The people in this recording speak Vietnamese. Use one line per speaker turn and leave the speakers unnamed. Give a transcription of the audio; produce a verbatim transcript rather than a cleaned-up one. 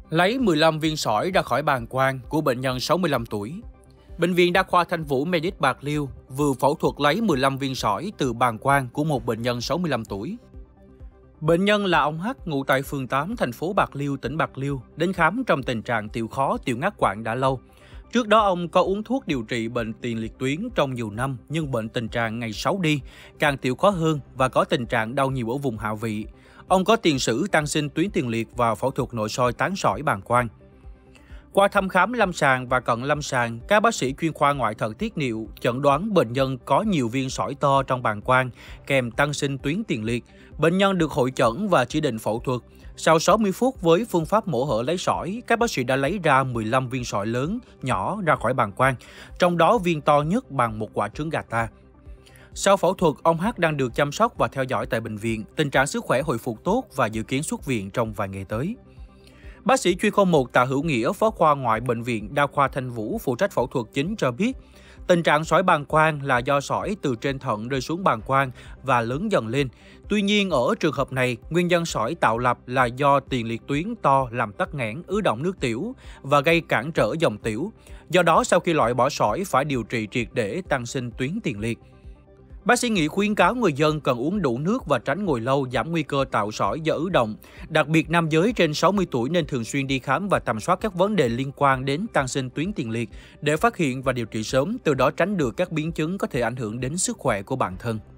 Lấy mười lăm viên sỏi ra khỏi bàng quang của bệnh nhân sáu mươi lăm tuổi. Bệnh viện Đa khoa Thanh Vũ Medic Bạc Liêu vừa phẫu thuật lấy mười lăm viên sỏi từ bàng quang của một bệnh nhân sáu mươi lăm tuổi. Bệnh nhân là ông H, ngụ tại phường tám, thành phố Bạc Liêu, tỉnh Bạc Liêu, đến khám trong tình trạng tiểu khó, tiểu ngắt quãng đã lâu. Trước đó, ông có uống thuốc điều trị bệnh tiền liệt tuyến trong nhiều năm, nhưng bệnh tình trạng ngày xấu đi, càng tiểu khó hơn và có tình trạng đau nhiều ở vùng hạ vị. Ông có tiền sử tăng sinh tuyến tiền liệt và phẫu thuật nội soi tán sỏi bàng quang. Qua thăm khám lâm sàng và cận lâm sàng, các bác sĩ chuyên khoa ngoại thận tiết niệu chẩn đoán bệnh nhân có nhiều viên sỏi to trong bàng quang, kèm tăng sinh tuyến tiền liệt. Bệnh nhân được hội chẩn và chỉ định phẫu thuật. Sau sáu mươi phút với phương pháp mổ hở lấy sỏi, các bác sĩ đã lấy ra mười lăm viên sỏi lớn, nhỏ ra khỏi bàng quang, trong đó viên to nhất bằng một quả trứng gà ta. Sau phẫu thuật, ông H đang được chăm sóc và theo dõi tại bệnh viện, tình trạng sức khỏe hồi phục tốt và dự kiến xuất viện trong vài ngày tới. Bác sĩ chuyên khoa một Tạ Hữu Nghĩa, phó khoa ngoại bệnh viện Đa khoa Thanh Vũ, phụ trách phẫu thuật chính cho biết, tình trạng sỏi bàng quang là do sỏi từ trên thận rơi xuống bàng quang và lớn dần lên. Tuy nhiên, ở trường hợp này, nguyên nhân sỏi tạo lập là do tiền liệt tuyến to làm tắc nghẽn, ứ động nước tiểu và gây cản trở dòng tiểu. Do đó, sau khi loại bỏ sỏi phải điều trị triệt để tăng sinh tuyến tiền liệt. Bác sĩ Nghĩa khuyến cáo người dân cần uống đủ nước và tránh ngồi lâu, giảm nguy cơ tạo sỏi do ứ động. Đặc biệt nam giới trên sáu mươi tuổi nên thường xuyên đi khám và tầm soát các vấn đề liên quan đến tăng sinh tuyến tiền liệt để phát hiện và điều trị sớm, từ đó tránh được các biến chứng có thể ảnh hưởng đến sức khỏe của bản thân.